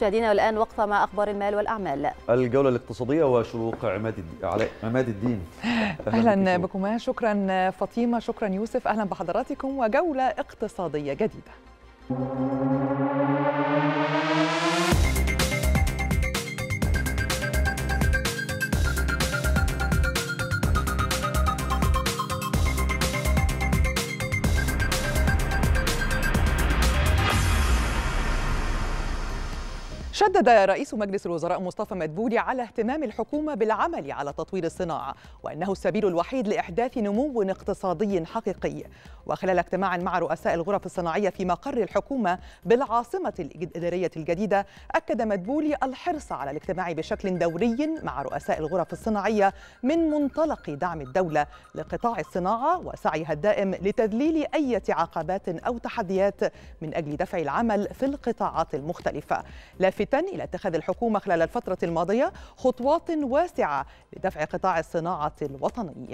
مشاهدينا والآن وقفة مع أخبار المال والأعمال. الجولة الاقتصادية وشروق عماد الدين. أهلا بكم. شكرا فاطمة، شكرا يوسف، أهلا بحضراتكم وجولة اقتصادية جديدة. شدد رئيس مجلس الوزراء مصطفى مدبولي على اهتمام الحكومة بالعمل على تطوير الصناعة وأنه السبيل الوحيد لإحداث نمو اقتصادي حقيقي. وخلال اجتماع مع رؤساء الغرف الصناعية في مقر الحكومة بالعاصمة الإدارية الجديدة، أكد مدبولي الحرص على الاجتماع بشكل دوري مع رؤساء الغرف الصناعية من منطلق دعم الدولة لقطاع الصناعة وسعيها الدائم لتذليل أي عقبات أو تحديات من أجل دفع العمل في القطاعات المختلفة، لافتا إلى اتخاذ الحكومة خلال الفترة الماضية خطوات واسعة لدفع قطاع الصناعة الوطني.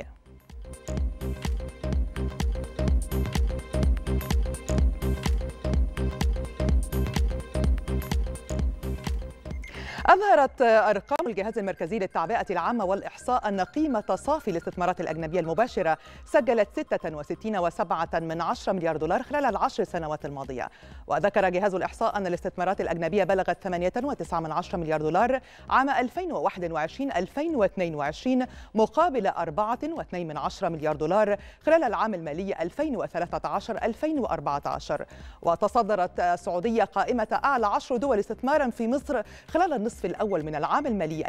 أظهرت أرقام الجهاز المركزي للتعبئة العامة والإحصاء أن قيمة صافي الاستثمارات الأجنبية المباشرة سجلت 66.7 مليار دولار خلال العشر سنوات الماضية. وذكر جهاز الإحصاء أن الاستثمارات الأجنبية بلغت 8.9 مليار دولار عام 2021-2022 مقابل 4.2 مليار دولار خلال العام المالي 2013-2014. وتصدرت السعودية قائمة أعلى 10 دول استثمارا في مصر خلال النصف الأول من العام المالي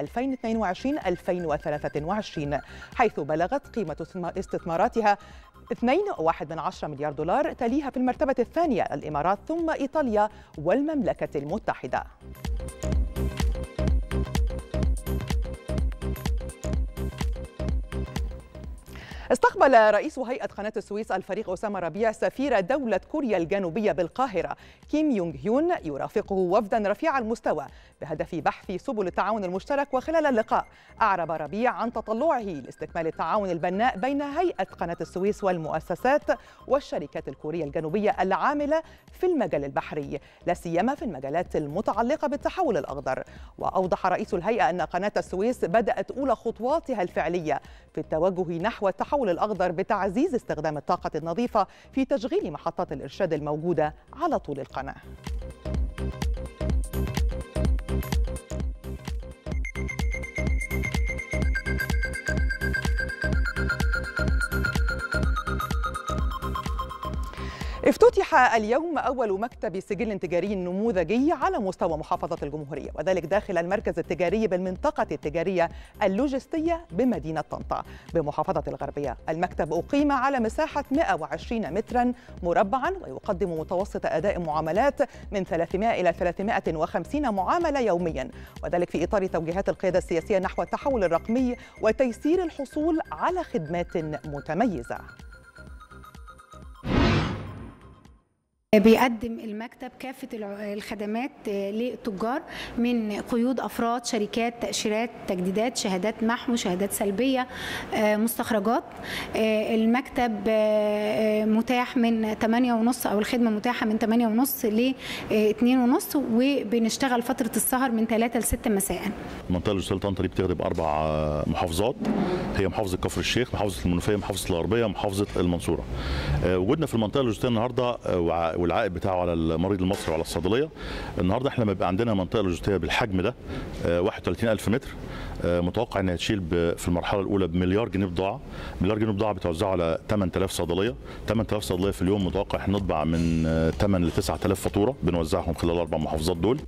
2022-2023، حيث بلغت قيمة استثماراتها 2.1 مليار دولار، تليها في المرتبة الثانية الإمارات ثم إيطاليا والمملكة المتحدة. استقبل رئيس هيئة قناة السويس الفريق أسامة ربيع سفير دولة كوريا الجنوبية بالقاهرة كيم يونغ هيون، يرافقه وفدا رفيع المستوى بهدف بحث سبل التعاون المشترك. وخلال اللقاء أعرب ربيع عن تطلعه لاستكمال التعاون البناء بين هيئة قناة السويس والمؤسسات والشركات الكورية الجنوبية العاملة في المجال البحري، لا سيما في المجالات المتعلقة بالتحول الأخضر. وأوضح رئيس الهيئة أن قناة السويس بدأت أولى خطواتها الفعلية في التوجه نحو التحول الأخضر بتعزيز استخدام الطاقة النظيفة في تشغيل محطات الإرشاد الموجودة على طول القناة. افتتح اليوم أول مكتب سجل تجاري نموذجي على مستوى محافظة الجمهورية، وذلك داخل المركز التجاري بالمنطقة التجارية اللوجستية بمدينة طنطا بمحافظة الغربية. المكتب أقيم على مساحة 120 مترا مربعا ويقدم متوسط أداء معاملات من 300 إلى 350 معاملة يوميا، وذلك في إطار توجيهات القيادة السياسية نحو التحول الرقمي وتيسير الحصول على خدمات متميزة. بيقدم المكتب كافة الخدمات للتجار من قيود أفراد، شركات، تأشيرات، تجديدات، شهادات محو، شهادات سلبية، مستخرجات. المكتب متاح من 8:30 أو الخدمة متاحة من 8:30 ل 2:30، وبنشتغل فترة السهر من 3 ل 6 مساء. المنطقة اللوجستية طنطا دي بتخدم 4 محافظات، هي محافظة كفر الشيخ، محافظة المنوفية، محافظة الغربية، محافظة المنصورة. وجودنا في المنطقة اللوجستية النهارده والعائد بتاعه على المريض المصري وعلى الصيدليه. النهارده احنا لما يبقى عندنا منطقه لوجستيه بالحجم ده 31,000 متر، متوقع انها تشيل في المرحله الاولى بمليار جنيه بضاعه. مليار جنيه بضاعه بتوزعه على 8000 صيدليه، 8000 صيدليه في اليوم متوقع احنا نطبع من 8 ل 9000 فاتوره بنوزعهم خلال ال4 محافظات دول.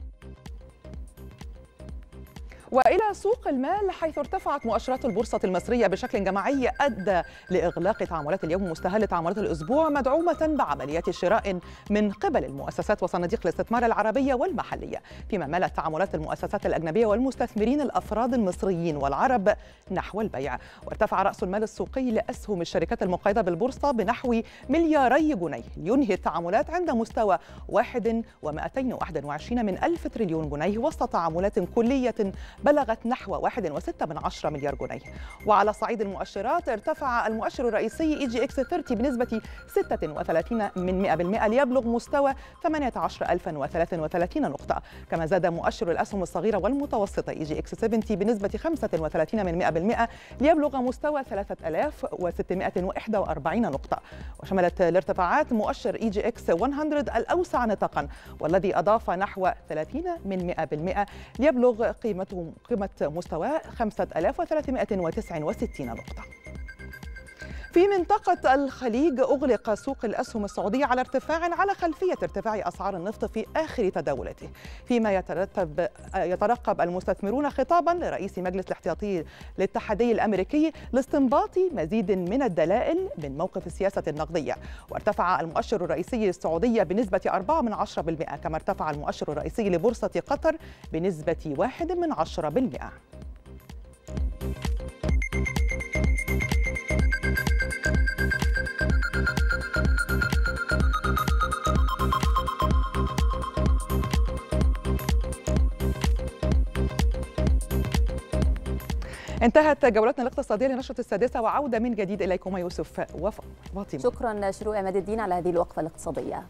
وإلى سوق المال، حيث ارتفعت مؤشرات البورصة المصرية بشكل جماعي أدى لإغلاق تعاملات اليوم مستهل تعاملات الأسبوع، مدعومة بعمليات شراء من قبل المؤسسات وصناديق الاستثمار العربية والمحلية، فيما مالت تعاملات المؤسسات الأجنبية والمستثمرين الأفراد المصريين والعرب نحو البيع. وارتفع رأس المال السوقي لأسهم الشركات المقيدة بالبورصة بنحو 2 مليار جنيه، لينهي التعاملات عند مستوى 1.221 من 1000 تريليون جنيه، وسط تعاملات كلية بلغت نحو 1.6 مليار جنيه. وعلى صعيد المؤشرات ارتفع المؤشر الرئيسي EGX 30 بنسبة 36% ليبلغ مستوى 18033 نقطة. كما زاد مؤشر الأسهم الصغيرة والمتوسطة EGX 70 بنسبة 35% ليبلغ مستوى 3641 نقطة. وشملت الارتفاعات مؤشر EGX 100 الأوسع نطاقا والذي أضاف نحو 30% ليبلغ قيمة مستوى 5369 نقطة. في منطقة الخليج أغلق سوق الأسهم السعودية على ارتفاع على خلفية ارتفاع أسعار النفط في آخر تداولاته، فيما يترقب المستثمرون خطابا لرئيس مجلس الاحتياطي الاتحادي الأمريكي لاستنباط مزيد من الدلائل من موقف السياسة النقدية. وارتفع المؤشر الرئيسي السعودي بنسبة 4%، كما ارتفع المؤشر الرئيسي لبورصة قطر بنسبة 1%. انتهت جولتنا الاقتصادية لنشرة السادسة، وعودة من جديد إليكم يوسف وفاطمة. شكرا شروق عماد الدين على هذه الوقفة الاقتصادية.